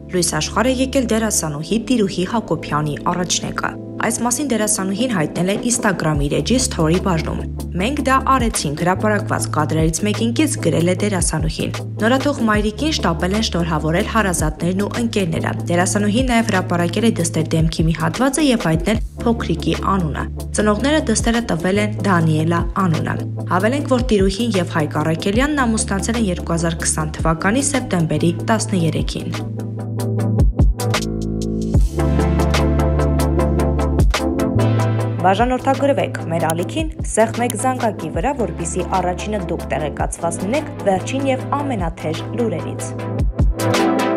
լույս աշխարհ է եկել դերասանուհի Տիրուհի Հակոբյանի առաջնեկը։ Այս մասին դերասանուհին հայտնել է Instagram իր էջի story բաժնում։ Մենք դա արեցինք, հրապարակված կադրերից մեկինքից գրել է դերասանուհին։ Նորաթող մայրիկին շտապել են շնորհավորել հարազատներն ու ընկերները։ Դերասանուհին նաև հրապարակել է դստեր դեմքի մի հատվածը եւ հայտնել փոքրիկի անունը։ Ծնողները դստերը տվել են Դանիելա անունը։ Հավելենք, որ Տիրուհին եւ Հայկ Առաքելյանն ամուսնացել են 2020 թվականի սեպտեմբերի 13-ին։ Բաժանորդագրվեք մեր ալիքին, սեղմեք զանգակի վրա, որպեսզի առաջինը դուք տեղեկացված լինեք վերջին եւ ամենաթեժ լուրերից։